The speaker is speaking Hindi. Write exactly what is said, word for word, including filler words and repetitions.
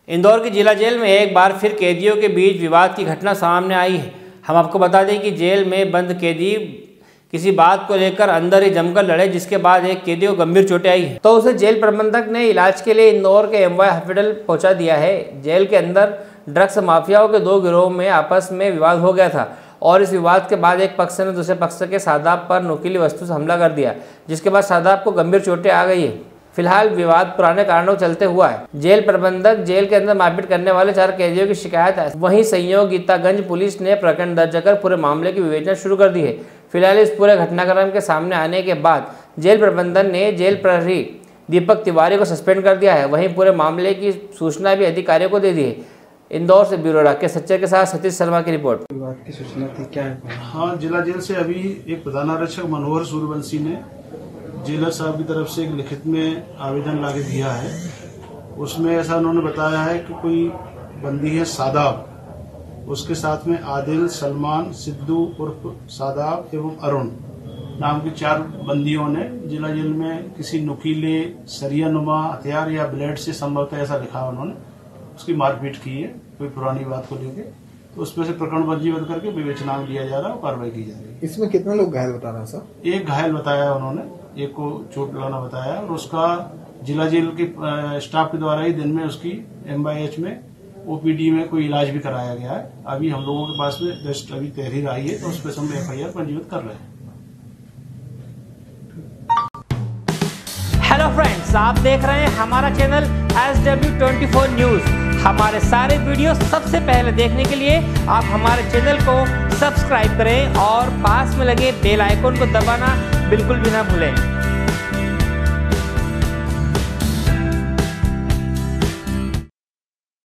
इंदौर की जिला जेल में एक बार फिर कैदियों के बीच विवाद की घटना सामने आई है। हम आपको बता दें कि जेल में बंद कैदी किसी बात को लेकर अंदर ही जमकर लड़े, जिसके बाद एक कैदी को गंभीर चोटें आई हैं। तो उसे जेल प्रबंधक ने इलाज के लिए इंदौर के एम वाई हॉस्पिटल पहुंचा दिया है। जेल के अंदर ड्रग्स माफियाओं के दो गिरोह में आपस में विवाद हो गया था और इस विवाद के बाद एक पक्ष ने दूसरे पक्ष के शादाब पर नुकीली वस्तु से हमला कर दिया, जिसके बाद शादाब को गंभीर चोटें आ गई है। फिलहाल विवाद पुराने कारणों के चलते हुआ है। जेल प्रबंधक जेल के अंदर मारपीट करने वाले चार कैदियों की शिकायत है। वहीं संयोग गीतागंज पुलिस ने प्रकरण दर्ज कर पूरे मामले की विवेचना शुरू कर दी है। फिलहाल इस पूरे घटनाक्रम के सामने आने के बाद जेल प्रबंधन ने जेल प्रहरी दीपक तिवारी को सस्पेंड कर दिया है। वहीं पूरे मामले की सूचना भी अधिकारियों को दे दी है। इंदौर से ब्यूरो राकेश सच्चर के साथ सतीश शर्मा की रिपोर्ट। विवाद की सूचना थी क्या है? हाँ, जिला जेल से अभी एक प्रधानारक्षक मनोहर सूर्यवंशी ने जेलर साहब की तरफ से एक लिखित में आवेदन लाके दिया है। उसमें ऐसा उन्होंने बताया है कि कोई बंदी है सादाब, उसके साथ में आदिल, सलमान, सिद्धू उर्फ सादाब एवं अरुण नाम के चार बंदियों ने जिला जेल में किसी नुकीले सरिया नुमा हथियार या ब्लेड से संभवतः ऐसा लिखा उन्होंने उसकी मारपीट की है कोई पुरानी बात को लेके। तो उसमें से प्रकरण पंजीबद्ध करके विवेचना में लिया जा रहा है और कार्रवाई की जा रही है। इसमें कितने लोग घायल बता रहे हैं सर? एक घायल बताया उन्होंने, एक को चोट लगाना बताया और उसका जिला जेल के स्टाफ के द्वारा ही दिन में उसकी एम वाई एच में ओ पी डी में कोई इलाज भी कराया गया है। अभी हम लोगों के पास में जस्ट अभी तहरीर आई है तो उस पर हम एफ आई आर पंजीबद्ध कर रहे हैं। हेलो फ्रेंड्स, आप देख रहे हैं हमारा channel S W twenty four news. हमारे सारे वीडियो सबसे पहले देखने के लिए आप हमारे चैनल को सब्सक्राइब करें और पास में लगे बेल आइकन को दबाना बिल्कुल भी ना भूलें।